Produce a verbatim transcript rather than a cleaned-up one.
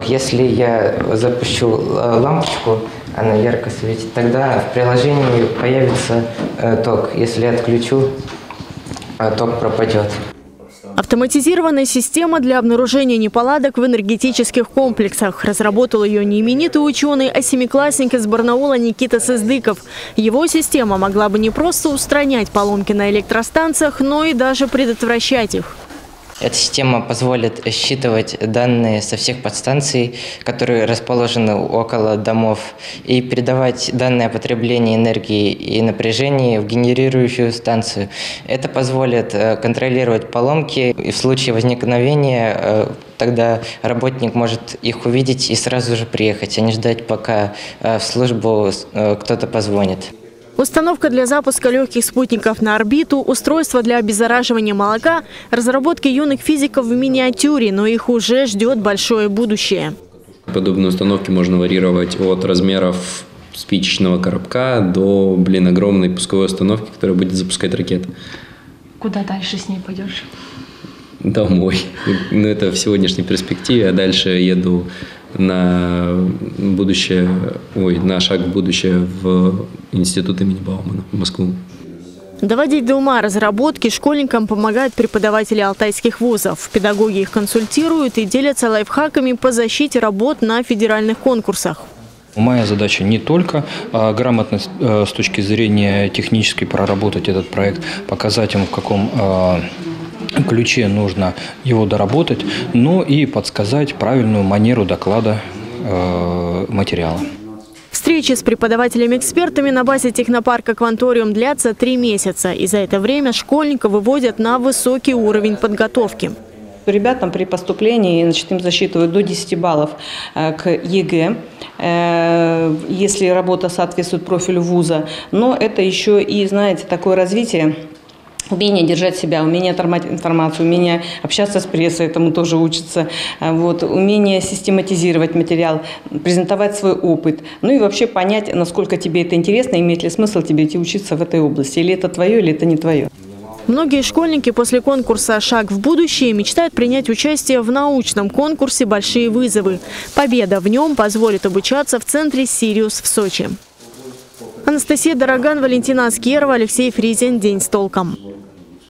Если я запущу лампочку, она ярко светит, тогда в приложении появится ток. Если я отключу, ток пропадет. Автоматизированная система для обнаружения неполадок в энергетических комплексах. Разработал ее не именитый ученый, а семиклассник из Барнаула Никита Сыздыков. Его система могла бы не просто устранять поломки на электростанциях, но и даже предотвращать их. Эта система позволит считывать данные со всех подстанций, которые расположены около домов, и передавать данные о потреблении энергии и напряжении в генерирующую станцию. Это позволит контролировать поломки, и в случае возникновения тогда работник может их увидеть и сразу же приехать, а не ждать, пока в службу кто-то позвонит. Установка для запуска легких спутников на орбиту, устройство для обеззараживания молока, разработки юных физиков в миниатюре, но их уже ждет большое будущее. Подобные установки можно варьировать от размеров спичечного коробка до, блин, огромной пусковой установки, которая будет запускать ракеты. Куда дальше с ней пойдешь? Домой. Ну, это в сегодняшней перспективе, а дальше еду на будущее, ой, на шаг в будущее в институт имени Баумана в Москву. Доводить до ума разработки школьникам помогают преподаватели алтайских вузов. Педагоги их консультируют и делятся лайфхаками по защите работ на федеральных конкурсах. Моя задача не только а, грамотно а, с точки зрения технической проработать этот проект, показать им, в каком а, ключе нужно его доработать, но и подсказать правильную манеру доклада э, материала. Встречи с преподавателями-экспертами на базе технопарка «Кванториум» длятся три месяца. И за это время школьников выводят на высокий уровень подготовки. Ребятам при поступлении, значит, им засчитывают до десяти баллов к ЕГЭ, если работа соответствует профилю вуза. Но это еще и, знаете, такое развитие. Умение держать себя, умение оторвать информацию, умение общаться с прессой, этому тоже учатся, вот, умение систематизировать материал, презентовать свой опыт, ну и вообще понять, насколько тебе это интересно, имеет ли смысл тебе идти учиться в этой области, или это твое, или это не твое. Многие школьники после конкурса «Шаг в будущее» мечтают принять участие в научном конкурсе «Большие вызовы». Победа в нем позволит обучаться в центре «Сириус» в Сочи. Анастасия Дороган, Валентина Аскерова, Алексей Фризин. День с толком.